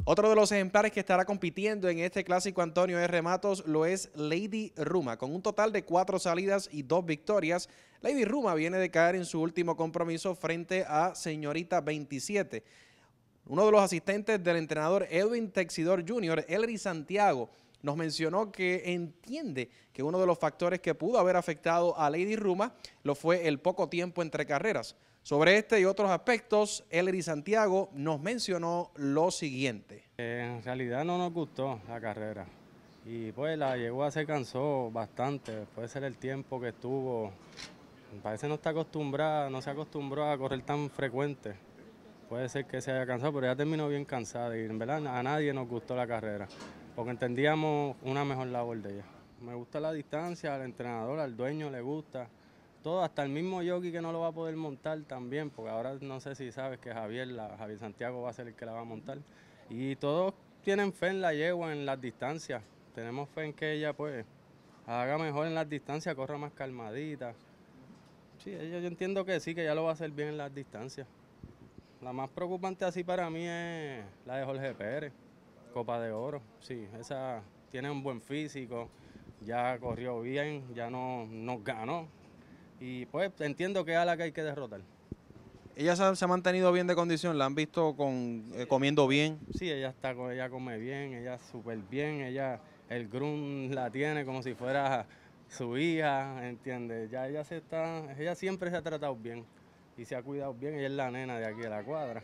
Otro de los ejemplares que estará compitiendo en este Clásico Antonio R. Matos lo es Lady Ruma. Con un total de 4 salidas y 2 victorias, Lady Ruma viene de caer en su último compromiso frente a Señorita 27. Uno de los asistentes del entrenador Edwin Texidor Jr., Ellery Santiago, nos mencionó que entiende que uno de los factores que pudo haber afectado a Lady Ruma lo fue el poco tiempo entre carreras. Sobre este y otros aspectos, Ellery Santiago nos mencionó lo siguiente. En realidad no nos gustó la carrera y pues la yegua se cansó bastante, puede ser el tiempo que estuvo, parece no está acostumbrada, no se acostumbró a correr tan frecuente, puede ser que se haya cansado, pero ya terminó bien cansada y en verdad a nadie nos gustó la carrera, porque entendíamos una mejor labor de ella. Me gusta la distancia, al entrenador, al dueño le gusta. Todo, hasta el mismo jockey que no lo va a poder montar también, porque ahora no sé si sabes que Javier Santiago va a ser el que la va a montar. Y todos tienen fe en la yegua, en las distancias. Tenemos fe en que ella pues haga mejor en las distancias, corra más calmadita. Sí, yo entiendo que sí, que ya lo va a hacer bien en las distancias. La más preocupante así para mí es la de Jorge Pérez, Copa de Oro. Sí, esa tiene un buen físico, ya corrió bien, ya no nos ganó. Y pues entiendo que es a la que hay que derrotar. Ella se ha mantenido bien de condición, la han visto comiendo bien. Sí, ella come bien, ella súper bien, el groom la tiene como si fuera su hija, ¿entiendes? Ya ella siempre se ha tratado bien y se ha cuidado bien, ella es la nena de aquí de la cuadra.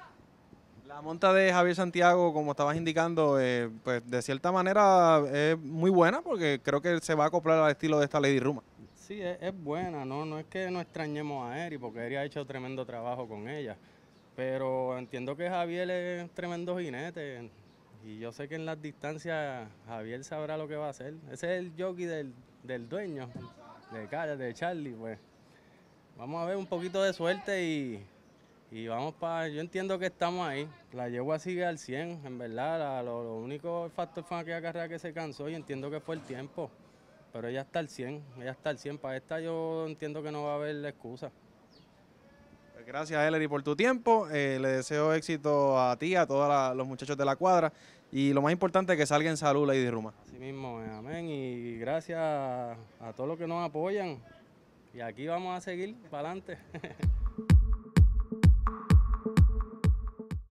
La monta de Javier Santiago, como estabas indicando, pues de cierta manera es muy buena porque creo que se va a acoplar al estilo de esta Lady Ruma. Sí, es buena, no es que no extrañemos a Eri, porque Eri ha hecho tremendo trabajo con ella, pero entiendo que Javier es tremendo jinete y yo sé que en las distancias Javier sabrá lo que va a hacer. Ese es el jockey del dueño, de Charlie, pues. Vamos a ver un poquito de suerte y vamos para... Yo entiendo que estamos ahí, la yegua sigue al 100, en verdad, lo único factor fue aquella carrera que se cansó y entiendo que fue el tiempo. Pero ella está al 100, ella está al 100. Para esta yo entiendo que no va a haber excusa. Pues gracias, Ellery, por tu tiempo. Le deseo éxito a ti, a todos los muchachos de la cuadra. Y lo más importante, que salga en salud, Lady Ruma. Así mismo, amén. Y gracias a todos los que nos apoyan. Y aquí vamos a seguir para adelante.